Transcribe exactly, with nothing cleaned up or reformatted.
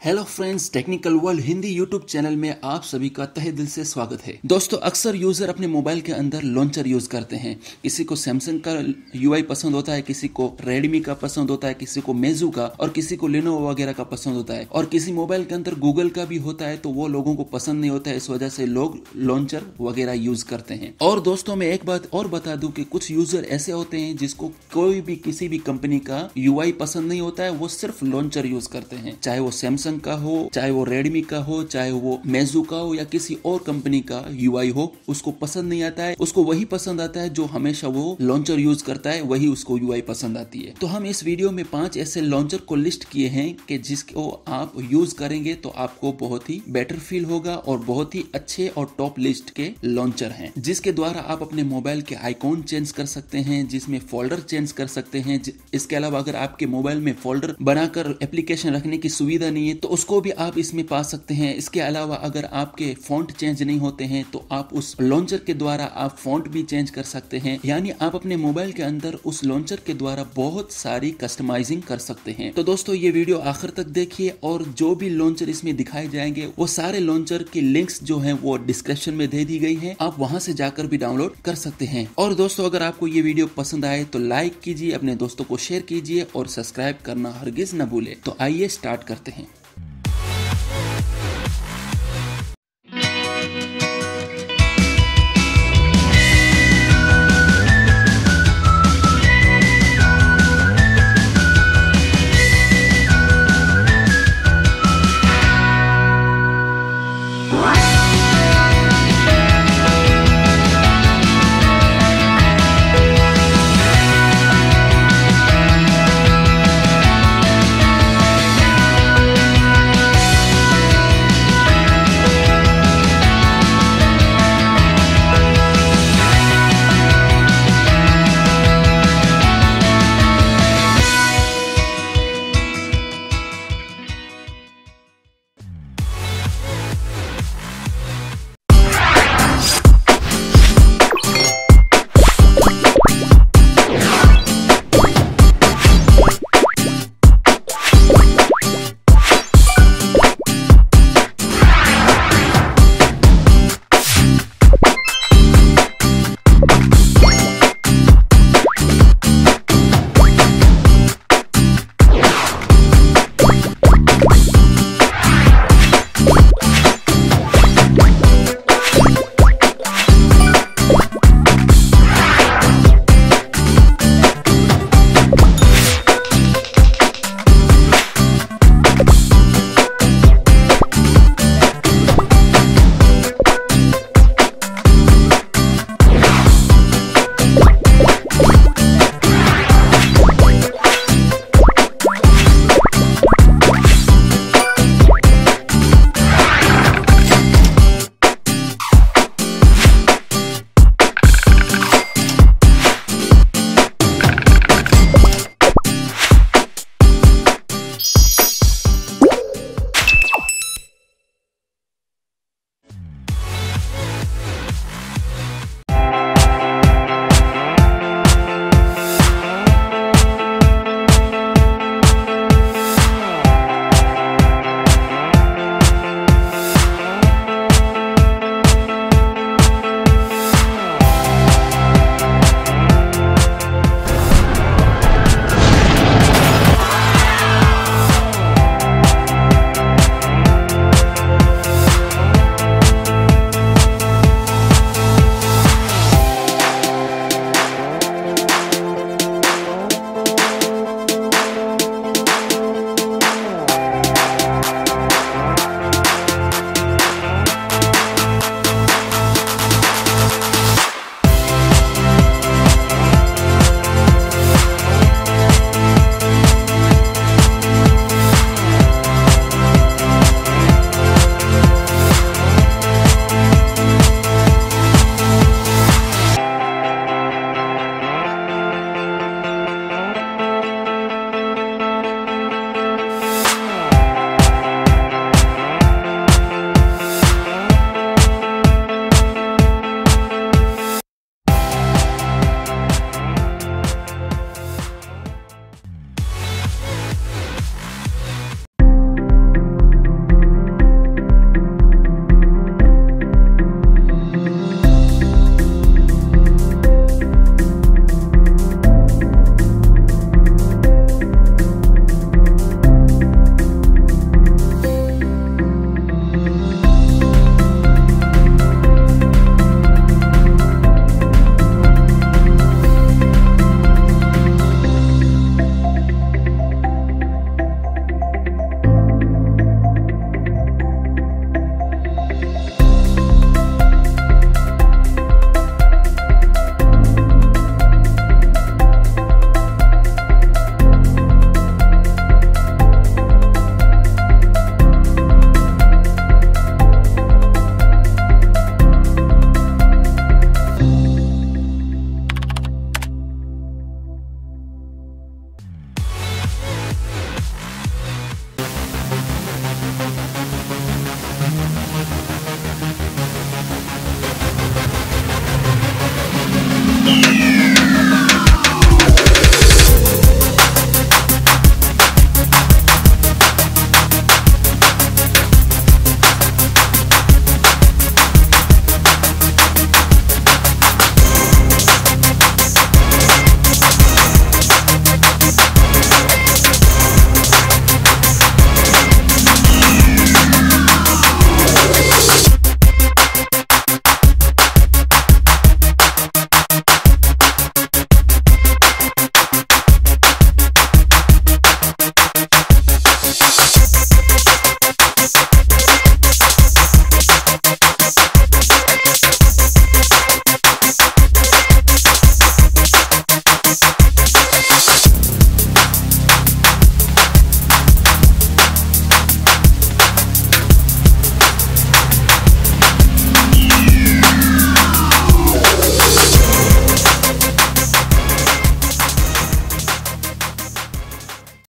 Hello friends, technical world Hindi YouTube channel में आप सभी का तहे दिल से स्वागत है। दोस्तों, अक्सर यूजर अपने मोबाइल के अंदर लॉन्चर यूज करते हैं। किसी को सैमसंग का यूआई पसंद होता है, किसी को रेडमी का पसंद होता है, किसी को मेजू का और किसी को लेनोवो वगैरह का पसंद होता है। और किसी मोबाइल के अंदर गूगल का भी होता है, तो वो लोगों को पसंद नहीं होता है। इस वजह से लोग लॉन्चर वगैरह यूज करते हैं। और दोस्तों, मैं एक बात और बता दूं कि कुछ यूजर ऐसे होते हैं जिसको कोई भी किसी भी कंपनी का यूआई पसंद नहीं होता है, वो सिर्फ लॉन्चर यूज करते हैं। चाहे वो सैमसंग का हो, चाहे वो रेडमी का हो, चाहे वो मेजू का हो या किसी और कंपनी का यूआई हो, उसको पसंद नहीं आता है। उसको वही पसंद आता है जो हमेशा वो लॉन्चर यूज करता है, वही उसको यूआई पसंद आती है। तो हम इस वीडियो में पांच ऐसे लॉन्चर को लिस्ट किए हैं कि जिसको आप यूज करेंगे तो आपको बहुत ही बेटर फील होगा और बहुत ही अच्छे और टॉप लिस्ट के लॉन्चर हैं, जिसके द्वारा आप अपने मोबाइल के आइकॉन चेंज कर सकते हैं, जिसमें फोल्डर चेंज कर सकते हैं। इसके अलावा अगर आपके मोबाइल में फोल्डर बनाकर एप्लीकेशन रखने की सुविधा नहीं है तो उसको भी आप इसमें पा सकते हैं। इसके अलावा अगर आपके फॉन्ट चेंज नहीं होते हैं तो आप उस लॉन्चर के द्वारा आप फॉन्ट भी चेंज कर सकते हैं। यानी आप अपने मोबाइल के अंदर उस लॉन्चर के द्वारा बहुत सारी कस्टमाइजिंग कर सकते हैं। तो दोस्तों, ये वीडियो आखिर तक देखिए और जो भी लॉन्चर इसमें दिखाए जाएंगे वो सारे लॉन्चर की लिंक्स जो हैं वो डिस्क्रिप्शन में दे दी गई हैं, आप वहां से जाकर भी डाउनलोड कर सकते हैं। और दोस्तों, अगर आपको ये वीडियो पसंद आए तो लाइक कीजिए, अपने दोस्तों को शेयर कीजिए और सब्सक्राइब करना हरगिज न भूले। तो आइए स्टार्ट करते हैं।